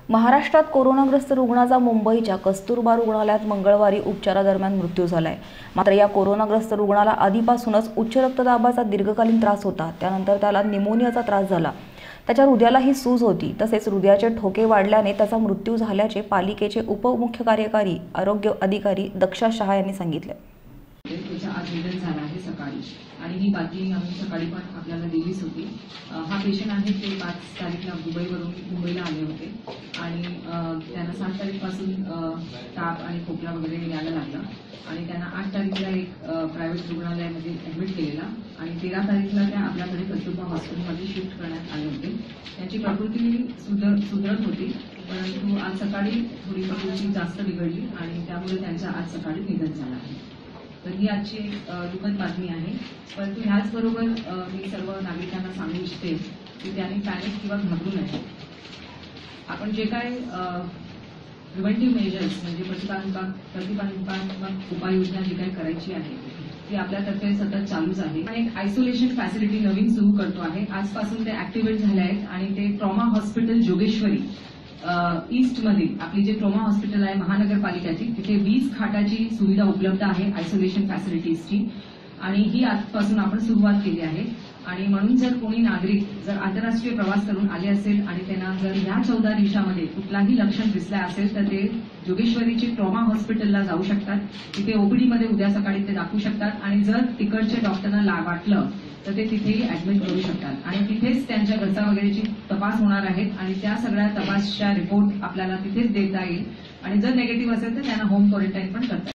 महाराष्ट्रात कोरोनाग्रस्त रुग्णाचा मुंबईच्या कस्तुरबा रुग्णालयात मंगळवारी उपचारादरम्यान मृत्यू झालाय। मात्र या कोरोनाग्रस्त रुग्णाला आधीपासूनच उच्च रक्तदाबाचा दीर्घकालीन त्रास होता। त्यानंतर त्याला निमोनियाचा त्रास झाला। त्याच्या हृदयालाही सूज होती। तसेच हृदयाचे ठोके वाढल्याने त्याचा मृत्यू झाल्याचे पालिकेचे उपमुख्य कार्यकारी आरोग्य अधिकारी दक्षा शहा यांनी सांगितले। त्याचा आज निधन झाला आहे सकाळी आणि ही बातमी आम्ही सकाळी पण आपल्याला दिलीच होती। हा पेशंट आहे ते 5 तारीखला दुबईवरून मुंबईला आले होते आणि त्यांना 7 तारीखपासून ताप आणि खोकला वगैरे यायला लागला आणि त्यांना 8 तारीखला एक प्रायव्हेट रुग्णालयामध्ये ऍडमिट केलेला आणि 13 तारीखला त्या आपल्याकडे कस्तुरबा हॉस्पिटलमध्ये शिफ्ट करण्यात आले होते। त्यांची प्रकृती सुधरत होती, परंतु आज सकाळी थोडी प्रकृती जास्त बिघडली आणि त्यामुळे त्यांचा आज सकाळी निधन झालं आहे। तर ही आजची एक दुःखद बातमी आहे। परंतु ह्याचबरोबर मी सर्व नागरिकांना सांगू इच्छिते की त्यांनी पॅनिक किंवा घाबरू नये। आपण जे काय प्रिव्हेंटिव्ह मेजर्स म्हणजे प्रतिबंधात्मक उपाययोजना जी काही करायची आहे ती आपल्यातर्फे सतत चालूच आहे। आणि एक आयसोलेशन फॅसिलिटी नवीन सुरू करतो आहे। आजपासून ते ऍक्टिव्हेट झाले आहेत आणि ते ट्रॉमा हॉस्पिटल जोगेश्वरी ईस्ट मध्ये आपली जे ट्रॉमा हॉस्पिटल आहे महानगरपालिकेची तिथे 20 खाटाची सुविधा उपलब्ध आहे आयसोलेशन फॅसिलिटीजची आणि ही आजपासून आपण सुरुवात केली आहे। आणि म्हणून जर कोणी नागरिक जर आंतरराष्ट्रीय प्रवास करून आले असेल आणि त्यांना जर या 14 दिवसामध्ये कुठलाही लक्षण दिसलं असेल तर ते जोगेश्वरीचे ट्रॉमा हॉस्पिटलला जाऊ शकतात। तिथे ओपीडी मध्ये उद्या सकाळी ते दाखवू शकतात आणि जर तिकडच्या डॉक्टरना वाटलं तर ते तिथेही ऍडमिट करू शकतात आणि तिथेच त्यांच्या घरचा वगैरेची तपास होणार आहेत आणि त्या सगळ्या तपासच्या रिपोर्ट आपल्याला तिथेच देता येईल आणि जर निगेटिव्ह असेल तर त्यांना होम क्वारंटाईन पण करतात।